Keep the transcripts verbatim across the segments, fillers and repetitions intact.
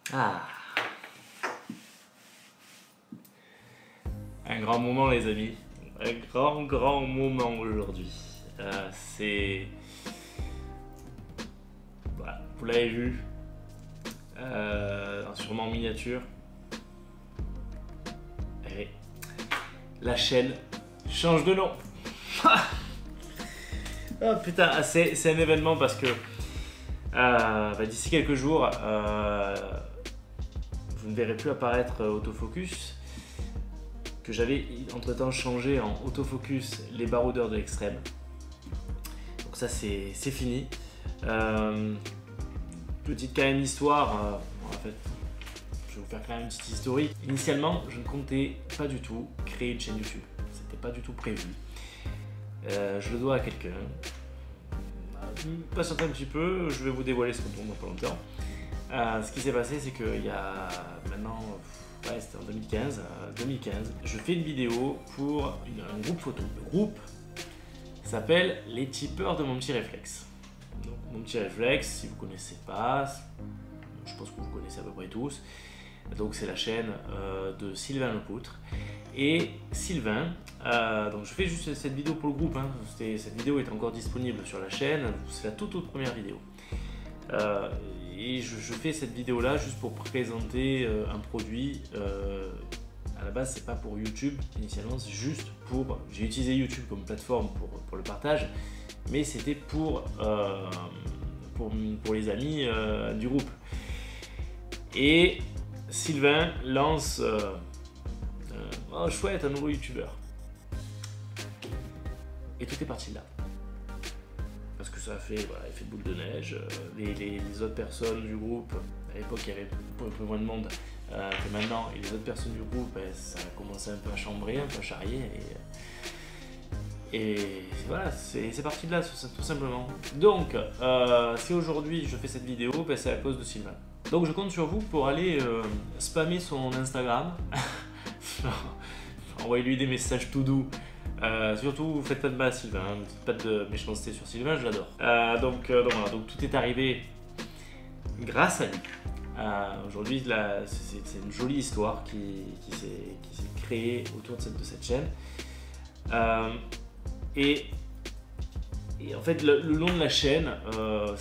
Ah. Un grand moment les amis, un grand grand moment aujourd'hui. Euh, c'est... Voilà, vous l'avez vu, euh, sûrement en miniature. Et la chaîne change de nom. Oh putain, c'est, c'est un événement parce que euh, bah, d'ici quelques jours, euh, vous ne verrez plus apparaître autofocus, que j'avais entre temps changé en autofocus les baroudeurs de l'extrême. Donc ça c'est, c'est fini. Euh, petite quand même histoire, euh, en fait, je vais vous faire quand même une petite historique. Initialement, je ne comptais pas du tout créer une chaîne YouTube. C'était pas du tout prévu. Euh, je le dois à quelqu'un. Patientez un petit peu, je vais vous dévoiler ce retour dans pas longtemps. Euh, ce qui s'est passé, c'est qu'il y a maintenant, ouais, c'était en deux mille quinze, euh, deux mille quinze, je fais une vidéo pour une, un groupe photo. Le groupe s'appelle Les Tipeurs de mon petit réflexe. Donc, mon petit réflexe, si vous ne connaissez pas, je pense que vous connaissez à peu près tous. Donc c'est la chaîne euh, de Sylvain Lepoutre. Et Sylvain, euh, donc je fais juste cette vidéo pour le groupe, hein. Cette vidéo est encore disponible sur la chaîne, c'est la toute toute première vidéo. Euh, et je, je fais cette vidéo là juste pour présenter euh, un produit. Euh, à la base c'est pas pour YouTube initialement, c'est juste pour... J'ai utilisé YouTube comme plateforme pour, pour le partage, mais c'était pour, euh, pour, pour les amis euh, du groupe. Et Sylvain lance... Euh, oh chouette, un nouveau youtubeur. Et tout est parti de là. Parce que ça a fait, voilà, effet de boule de neige. Les, les, les autres personnes du groupe, à l'époque il y avait un peu moins de monde euh, que maintenant, et les autres personnes du groupe, ben, ça a commencé un peu à chambrer, un peu à charrier. Et, et voilà, c'est, c'est parti de là, tout simplement. Donc, euh, si aujourd'hui je fais cette vidéo, ben, c'est à cause de Sylvain. Donc je compte sur vous pour aller euh, spammer son Instagram. Envoyez-lui des messages tout doux. Euh, surtout, vous faites pas de mal à Sylvain, hein, ne faites pas de méchanceté sur Sylvain, je l'adore. Euh, donc, euh, donc, voilà, donc tout est arrivé grâce à lui. Euh, Aujourd'hui, c'est, c'est une jolie histoire qui, qui, s'est, qui s'est créée autour de cette, de cette chaîne. Euh, et, et en fait, le, le long de la chaîne, euh,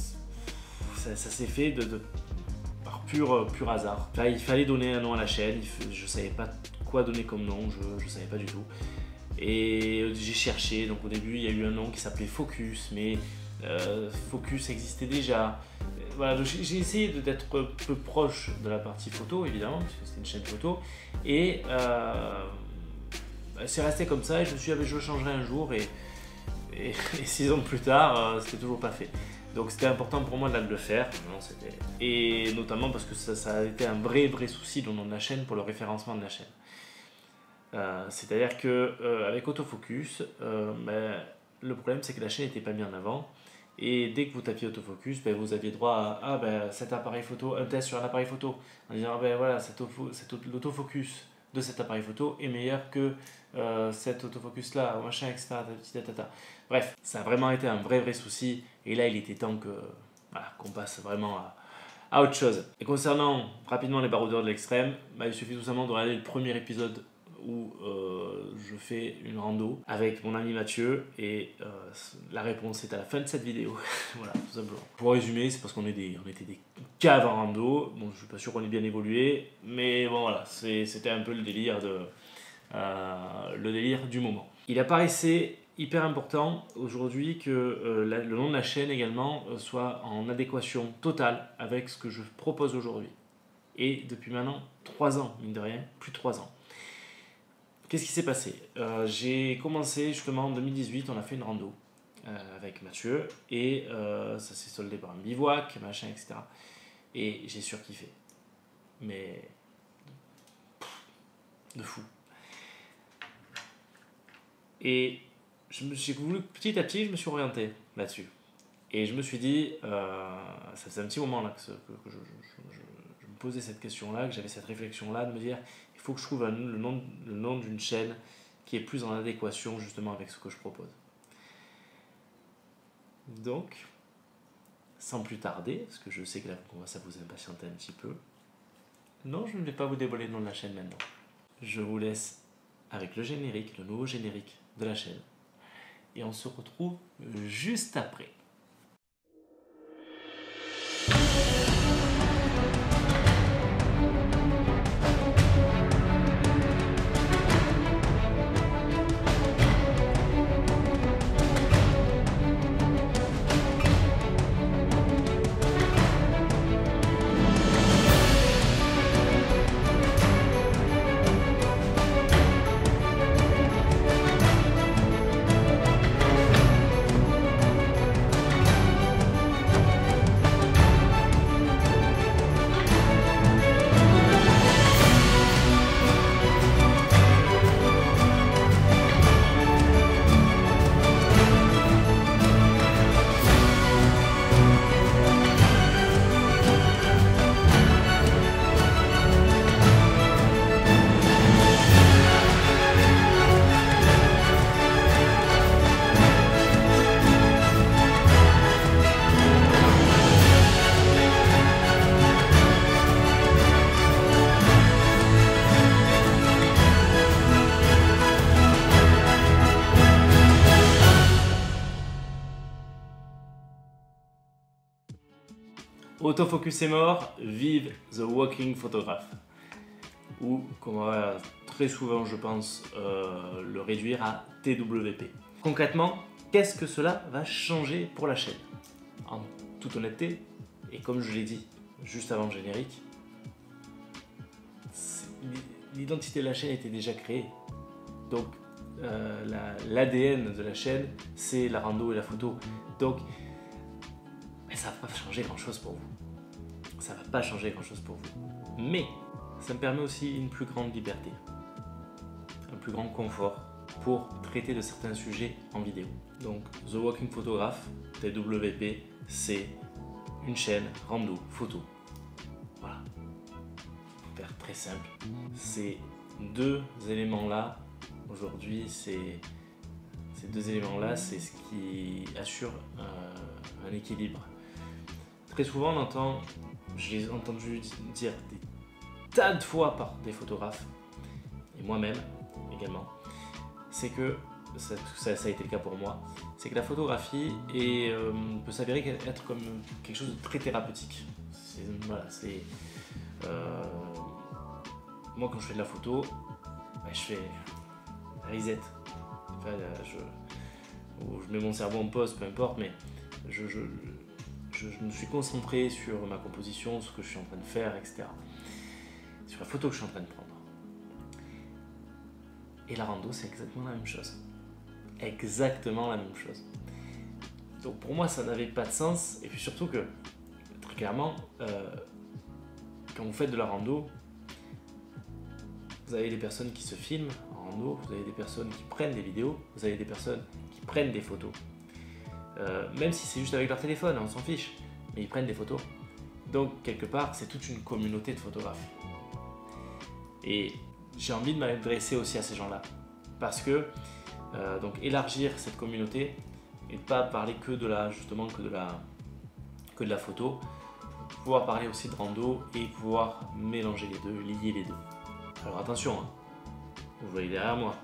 ça, ça s'est fait de, de, par pur, pur hasard. Là, il fallait donner un nom à la chaîne, je ne savais pas quoi donner comme nom, je ne savais pas du tout. Et j'ai cherché, donc au début il y a eu un nom qui s'appelait Focus, mais euh, Focus existait déjà. Voilà, donc j'ai essayé d'être peu proche de la partie photo évidemment, puisque c'est une chaîne photo, et euh, c'est resté comme ça, et je me suis dit, ah, je le changerai un jour, et, et, et six ans plus tard, euh, c'était toujours pas fait. Donc c'était important pour moi de le faire, non, c'était... et notamment parce que ça, ça a été un vrai vrai souci dans le nom de la chaîne pour le référencement de la chaîne. Euh, C'est-à-dire que euh, avec autofocus, euh, ben, le problème c'est que la chaîne n'était pas mise en avant, et dès que vous tapiez autofocus, ben, vous aviez droit à ah, ben, cet appareil photo, un test sur un appareil photo, en disant ah, ben, voilà, cet l'autofocus de cet appareil photo est meilleur que euh, cet autofocus là, machin, et cetera. Bref, ça a vraiment été un vrai vrai souci, et là il était temps que voilà, qu'on passe vraiment à, à autre chose. Et concernant rapidement les baroudeurs de l'extrême, ben, il suffit tout simplement de regarder le premier épisode où euh, je fais une rando avec mon ami Mathieu, et euh, la réponse est à la fin de cette vidéo. Voilà, tout simplement. Pour résumer, c'est parce qu'on est des, on était des caves en rando. Bon, je suis pas sûr qu'on ait bien évolué, mais bon voilà, c'était un peu le délire, de, euh, le délire du moment. Il apparaissait hyper important aujourd'hui que euh, la, le nom de la chaîne également euh, soit en adéquation totale avec ce que je propose aujourd'hui. Et depuis maintenant trois ans, mine de rien, plus de trois ans. Qu'est-ce qui s'est passé? euh, J'ai commencé justement en deux mille dix-huit, on a fait une rando euh, avec Mathieu, et euh, ça s'est soldé par un bivouac, machin, et cetera. Et j'ai surkiffé. Mais de fou. Et j'ai voulu, petit à petit, je me suis orienté là-dessus. Et je me suis dit, euh, ça faisait un petit moment là que, que, que je, je, je, je me posais cette question-là, que j'avais cette réflexion-là, de me dire, il faut que je trouve un, le nom, le nom d'une chaîne qui est plus en adéquation justement avec ce que je propose. Donc, sans plus tarder, parce que je sais que là ça vous impatiente un petit peu. Non, je ne vais pas vous dévoiler le nom de la chaîne maintenant. Je vous laisse avec le générique, le nouveau générique de la chaîne. Et on se retrouve juste après. Autofocus est mort, vive The Walking Photograph. Ou, comme on va très souvent, je pense, euh, le réduire à T W P. Concrètement, qu'est-ce que cela va changer pour la chaîne? En toute honnêteté, et comme je l'ai dit juste avant le générique, l'identité de la chaîne était déjà créée. Donc, euh, l'A D N de la chaîne, c'est la rando et la photo. Donc, mais ça va pas changer grand chose pour vous. Ça va pas changer grand chose pour vous. Mais ça me permet aussi une plus grande liberté, un plus grand confort pour traiter de certains sujets en vidéo. Donc The Walking Photograph, T W P, c'est une chaîne rando photo. Voilà. Pour faire très simple, ces deux éléments-là, aujourd'hui, c'est ces deux éléments-là, c'est ce qui assure euh, un équilibre. Très souvent, on entend, je l'ai entendu dire des tas de fois par des photographes, et moi-même également, c'est que, ça, ça, ça a été le cas pour moi, c'est que la photographie est, euh, peut s'avérer être comme quelque chose de très thérapeutique. Voilà, c'est, euh, moi, quand je fais de la photo, bah, je fais reset. Enfin, je, ou je mets mon cerveau en pause, peu importe, mais je, je Je, je me suis concentré sur ma composition, ce que je suis en train de faire, et cetera. Sur la photo que je suis en train de prendre. Et la rando, c'est exactement la même chose. Exactement la même chose. Donc pour moi, ça n'avait pas de sens. Et puis surtout que, très clairement, euh, quand vous faites de la rando, vous avez des personnes qui se filment en rando, vous avez des personnes qui prennent des vidéos, vous avez des personnes qui prennent des photos. Euh, même si c'est juste avec leur téléphone, on s'en fiche, mais ils prennent des photos. Donc quelque part, c'est toute une communauté de photographes. Et j'ai envie de m'adresser aussi à ces gens-là, parce que euh, donc élargir cette communauté et pas parler que de la justement que de la que de la photo, pouvoir parler aussi de rando et pouvoir mélanger les deux, lier les deux. Alors attention, hein, vous voyez derrière moi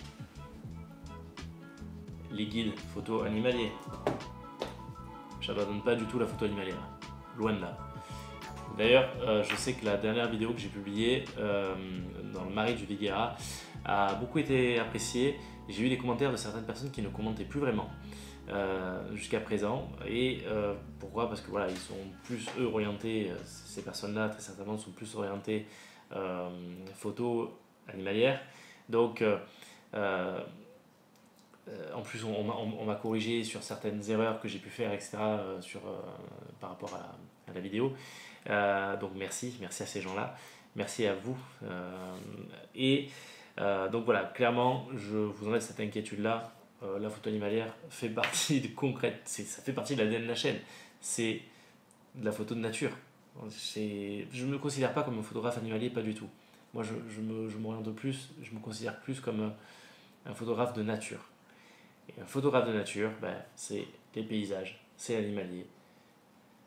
les guides photo animaliers. J'abandonne pas du tout la photo animalière, loin de là. D'ailleurs, euh, je sais que la dernière vidéo que j'ai publiée euh, dans le Marais du Viguera a beaucoup été appréciée. J'ai eu des commentaires de certaines personnes qui ne commentaient plus vraiment euh, jusqu'à présent. Et euh, pourquoi? Parce que voilà, ils sont plus eux orientés, ces personnes-là très certainement sont plus orientées euh, photo animalière. Donc euh, euh, Euh, en plus, on, on, on m'a corrigé sur certaines erreurs que j'ai pu faire, et cetera, euh, sur, euh, par rapport à, à la vidéo. Euh, donc merci, merci à ces gens-là, merci à vous. Euh, et euh, donc voilà, clairement, je vous enlève cette inquiétude-là. Euh, la photo animalière fait partie de concrète, ça fait partie de l'A D N de la chaîne. C'est de la photo de nature. Je ne me considère pas comme un photographe animalier, pas du tout. Moi, je, je, me, je m'oriente plus, je me considère plus comme un photographe de nature. Et un photographe de nature, ben, c'est les paysages, c'est l'animalier.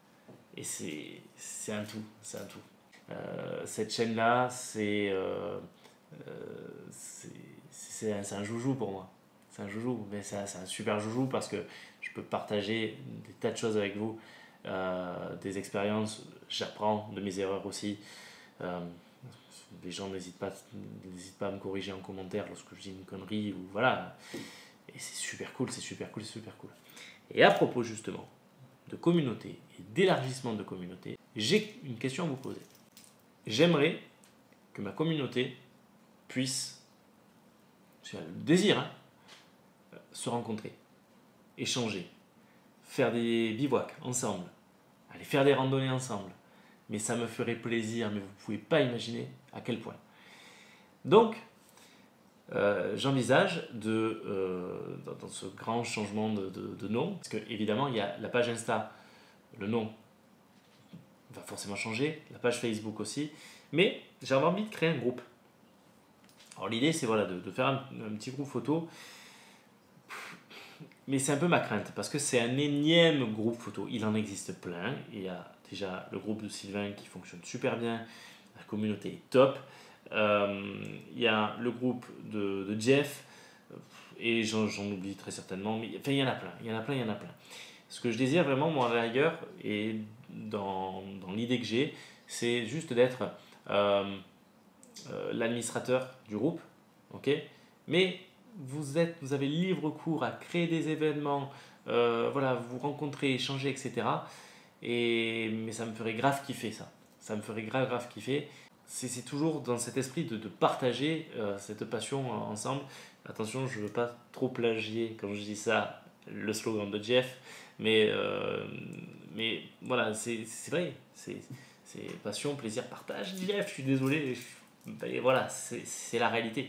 et c'est un tout, c'est un tout. Euh, cette chaîne-là, c'est euh, euh, c'est un, un joujou pour moi. C'est un joujou, mais c'est un super joujou parce que je peux partager des tas de choses avec vous, euh, des expériences, j'apprends de mes erreurs aussi. Euh, les gens n'hésitent pas, n'hésitent pas à me corriger en commentaire lorsque je dis une connerie ou voilà. Et c'est super cool, c'est super cool, c'est super cool. Et à propos justement de communauté et d'élargissement de communauté, j'ai une question à vous poser. J'aimerais que ma communauté puisse, c'est le désir, hein, se rencontrer, échanger, faire des bivouacs ensemble, aller faire des randonnées ensemble. Mais ça me ferait plaisir, mais vous ne pouvez pas imaginer à quel point. Donc, euh, j'envisage de, euh, dans, dans ce grand changement de, de, de nom, parce qu'évidemment, il y a la page Insta, le nom va forcément changer, la page Facebook aussi, mais j'avais envie de créer un groupe. Alors l'idée, c'est voilà, de, de faire un, un petit groupe photo, mais c'est un peu ma crainte, parce que c'est un énième groupe photo. Il en existe plein. Il y a déjà le groupe de Sylvain qui fonctionne super bien, la communauté est top. Euh, il y a le groupe de, de Jeff, et j'en oublie très certainement, mais enfin, il y en a plein, il y en a plein, il y en a plein. Ce que je désire vraiment, moi, à la rigueur, et dans, dans l'idée que j'ai, c'est juste d'être euh, euh, l'administrateur du groupe, ok? Mais vous, êtes, vous avez libre cours à créer des événements, euh, voilà, vous rencontrer, échanger, et cetera. Et, mais ça me ferait grave kiffer ça. Ça me ferait grave, grave kiffer. C'est toujours dans cet esprit de, de partager euh, cette passion euh, ensemble. Attention, je ne veux pas trop plagier, comme je dis ça, le slogan de Jeff. Mais, euh, mais voilà, c'est vrai. C'est passion, plaisir, partage. Jeff, je suis désolé. Et voilà, c'est la réalité.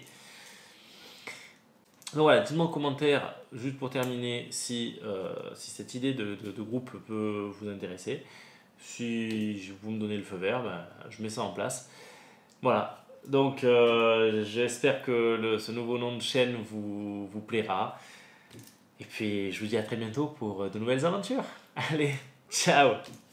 Donc voilà, dites-moi en commentaire, juste pour terminer, si, euh, si cette idée de, de, de groupe peut vous intéresser. Si vous me donnez le feu vert, ben, je mets ça en place. Voilà, donc euh, j'espère que le, ce nouveau nom de chaîne vous, vous plaira. Et puis je vous dis à très bientôt pour de nouvelles aventures. Allez, ciao!